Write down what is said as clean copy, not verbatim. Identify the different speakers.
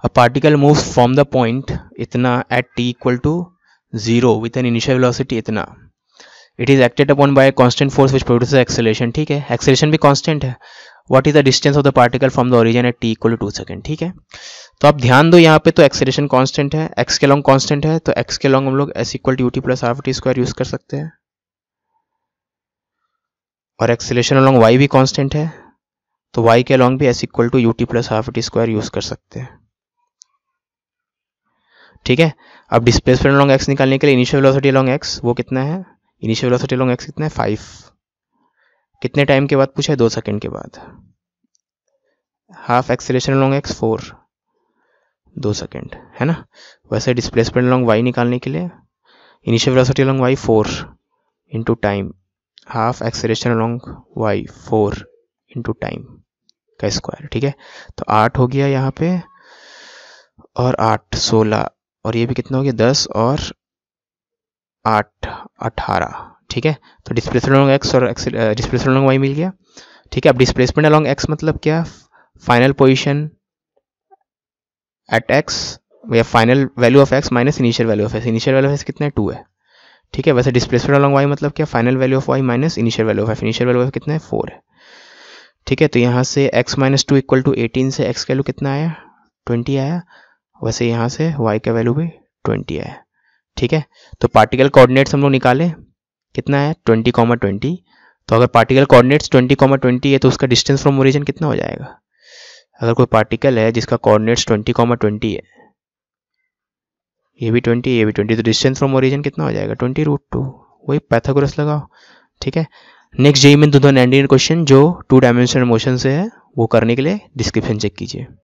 Speaker 1: A particle moves from the point इतना at T equal to 0 with an initial velocity इतना, it is acted upon by constant force which produces acceleration, ठीक है, acceleration भी constant है। What is the distance of the particle from the origin at T equal to 2 second, ठीक है। तो आप ध्यान दो यहाँ पे तो एक्सेलरेशन कांस्टेंट है, एक्स के लॉन्ग कांस्टेंट है, तो एक्स के लॉन्ग हम लोग S equal to UT plus half T square use कर सकते हैं, और एक्सेलरेशन अलॉन्ग वाई भी कांस्टेंट है, तो वाई के अलॉन्ग भी S equal to UT plus half T square use कर सकते हैं, ठीक है। अब डिस्प्लेसमेंट अलॉन्ग एक्स निकालने के लिए इनिशियल वेलोसिटी अलॉन्ग एक्स वो कितना है, इनिशियल वेलोसिटी अलॉन्ग एक्स कितना है 5, कितने टाइम के बाद पूछा है 2 सेकंड के बाद। Half acceleration along X 4, 2 second है ना। वैसे डिस्प्लेसमेंट अलॉन्ग वाई निकालने के लिए initial velocity along Y 4 into time, half acceleration along Y 4 into time का स्क्वायर, ठीक है। तो 8 हो गया यहाँ पे, और 8 16, और ये भी कितना हो गया 10 और 8 18, ठीक है। तो डिस्प्लेसमेंट अलॉन्ग एक्स और डिस्प्लेसमेंट अलॉन्ग वाई मिल गया, ठीक है। अब डिस्प्लेसमेंट अलॉन्ग एक्स मतलब क्या, फाइनल पोजीशन एट एक्स या final value of X minus initial value of X, initial value of X कितना है 2 है, ठीक है। वैसे डिस्प्लेसमेंट अलॉन्ग वाई मतलब क्या, final value of Y minus initial value of X, initial value of कितना है 4 है, ठीक है। तो यहाँ से x माइनस 2 इक्वल टू 18 से x का वैल्यू कितना आया 20 आया, वैसे यहाँ से y का वैल्यू भी 20 आया, ठीक है। तो पार्टिकल कोऑर्डिनेट्स हम लोग निकाले, कितना है 20, 20। तो अगर पार्टिकल कोऑर्डिनेट्स 20, 20 है तो उसका डिस्टेंस फ्रॉम ओरिजिन कितना हो जाएगा। अगर कोई पार्टिकल है जिसका कोऑर्डिनेट्स 20, 20 है, ये भी 20 ये भी 20, तो डिस्टेंस फ्रॉम ओरिजिन कितना हो जाएगा 20√2, वही पाइथागोरस लगाओ, ठीक है। नेक्स्ट जेईई मेन 2019 क्वेश्चन जो 2 डायमेंशनल मोशन से है वो करने के लिए डिस्क्रिप्शन चेक कीजिए।